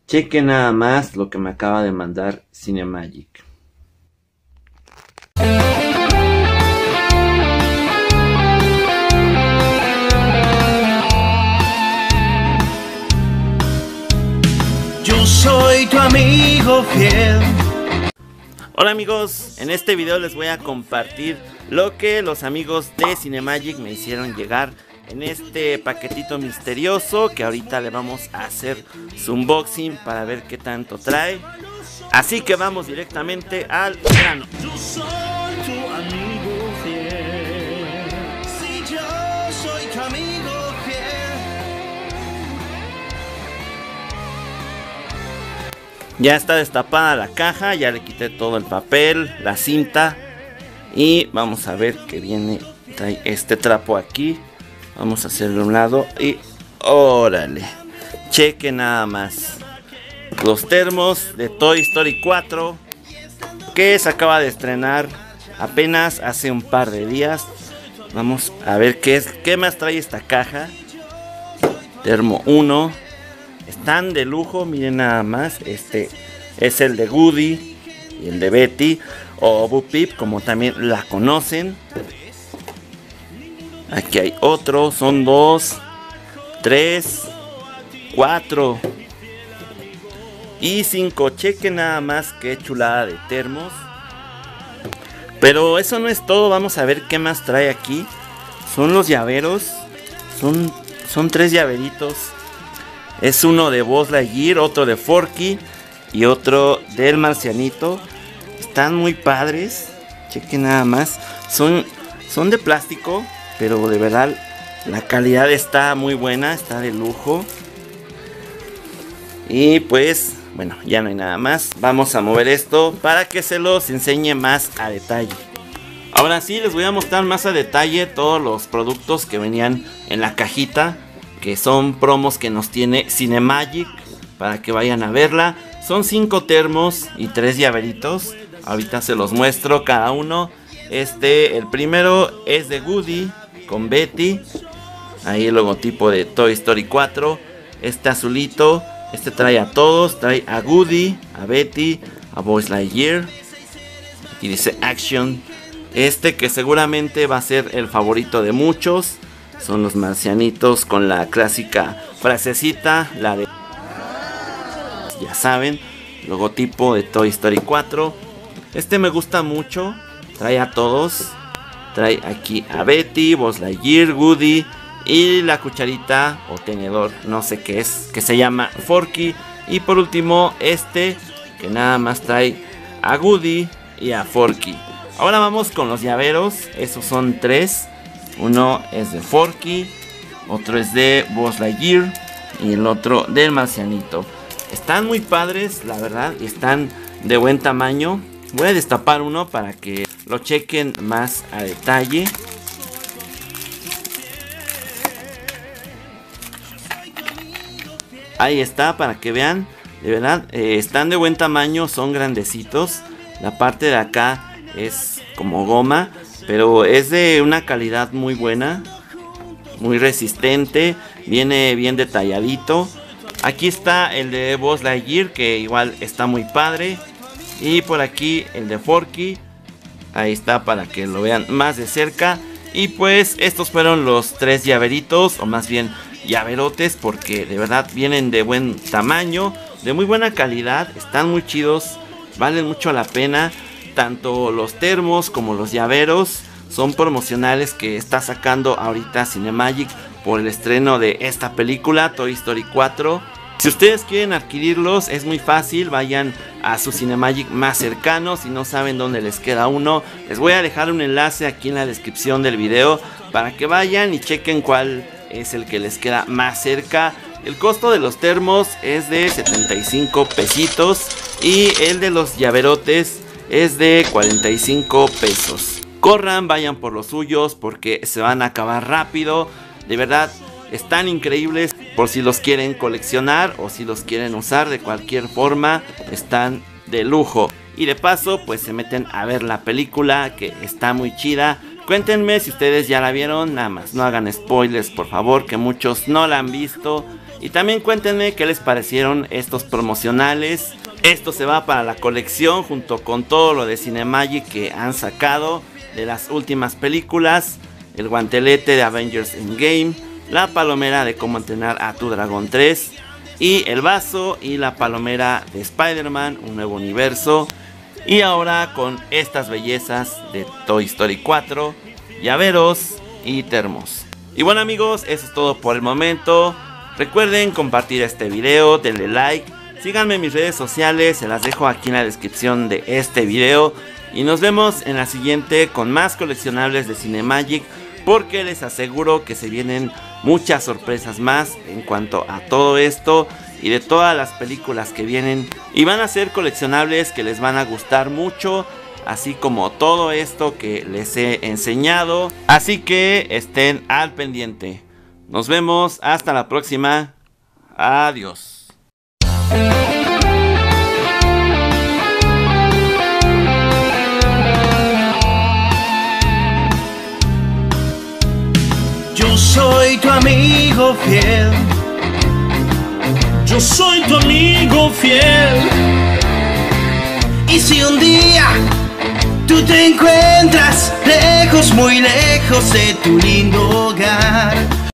Cheque nada más lo que me acaba de mandar Cinemagic. Yo soy tu amigo fiel. Hola amigos, en este video les voy a compartir lo que los amigos de Cinemagic me hicieron llegar en este paquetito misterioso, que ahorita le vamos a hacer su unboxing para ver qué tanto trae. Así que vamos directamente al grano. Yo soy tu amigo fiel. Sí, yo soy tu amigo fiel. Ya está destapada la caja, ya le quité todo el papel, la cinta. Y vamos a ver que viene, trae este trapo aquí. Vamos a hacerle un lado y órale, cheque nada más. Los termos de Toy Story 4, que se acaba de estrenar apenas hace un par de días. Vamos a ver qué más trae esta caja. Termo 1, están de lujo, miren nada más. Este es el de Woody y el de Betty, o Bo Peep como también la conocen. Aquí hay otro, son 2, 3, 4 y 5. Chequen nada más qué chulada de termos. Pero eso no es todo, vamos a ver qué más trae aquí. Son los llaveros, son 3 llaveritos. Es uno de Buzz Lightyear, otro de Forky y otro del Marcianito. Están muy padres, chequen nada más. Son de plástico, pero de verdad la calidad está muy buena, está de lujo. Y pues bueno, ya no hay nada más. Vamos a mover esto para que se los enseñe más a detalle. Ahora sí les voy a mostrar más a detalle todos los productos que venían en la cajita, que son promos que nos tiene Cinemagic para que vayan a verla. Son 5 termos y 3 llaveritos. Ahorita se los muestro cada uno. El primero es de Woody con Betty. Ahí el logotipo de Toy Story 4. Este azulito, este trae a todos. Trae a Woody, a Betty, a Buzz Lightyear. Aquí dice Action. Que seguramente va a ser el favorito de muchos. Son los marcianitos con la clásica frasecita, la de ya saben, logotipo de Toy Story 4. Me gusta mucho. Trae a todos. Trae aquí a Betty, Buzz Lightyear, Woody y la cucharita o tenedor, no sé qué es, que se llama Forky. Y por último que nada más trae a Woody y a Forky. Ahora vamos con los llaveros. Esos son 3. Uno es de Forky, otro es de Buzz Lightyear y el otro del Marcianito. Están muy padres, la verdad, y están de buen tamaño. Voy a destapar uno para que lo chequen más a detalle. Ahí está, para que vean. De verdad, están de buen tamaño, son grandecitos. La parte de acá es como goma, pero es de una calidad muy buena, muy resistente. Viene bien detalladito. Aquí está el de Buzz Lightyear, que igual está muy padre. Y por aquí el de Forky. Ahí está para que lo vean más de cerca. Y pues estos fueron los 3 llaveritos, o más bien llaverotes, porque de verdad vienen de buen tamaño, de muy buena calidad. Están muy chidos, valen mucho la pena. Tanto los termos como los llaveros son promocionales que está sacando ahorita Cinemagic por el estreno de esta película, Toy Story 4. Si ustedes quieren adquirirlos, es muy fácil, vayan a su Cinemagic más cercano. Si no saben dónde les queda uno, les voy a dejar un enlace aquí en la descripción del video para que vayan y chequen cuál es el que les queda más cerca. El costo de los termos es de 75 pesitos y el de los llaverotes es de 45 pesos. Corran, vayan por los suyos porque se van a acabar rápido. De verdad, están increíbles. Por si los quieren coleccionar o si los quieren usar de cualquier forma, están de lujo. Y de paso, pues se meten a ver la película, que está muy chida. Cuéntenme si ustedes ya la vieron, nada más no hagan spoilers por favor, que muchos no la han visto. Y también cuéntenme qué les parecieron estos promocionales. Esto se va para la colección junto con todo lo de Cinemagic que han sacado de las últimas películas. El guantelete de Avengers Endgame, la palomera de Cómo entrenar a tu dragón 3 y el vaso y la palomera de Spider-Man, un nuevo universo. Y ahora con estas bellezas de Toy Story 4, llaveros y termos. Y bueno amigos, eso es todo por el momento. Recuerden compartir este video, denle like, síganme en mis redes sociales, se las dejo aquí en la descripción de este video. Y nos vemos en la siguiente con más coleccionables de Cinemagic, porque les aseguro que se vienen muchas sorpresas más en cuanto a todo esto y de todas las películas que vienen, y van a ser coleccionables que les van a gustar mucho, así como todo esto que les he enseñado. Así que estén al pendiente. Nos vemos hasta la próxima. Adiós. Yo soy tu amigo fiel. Yo soy tu amigo fiel. Y si un día tú te encuentras lejos, muy lejos de tu lindo hogar,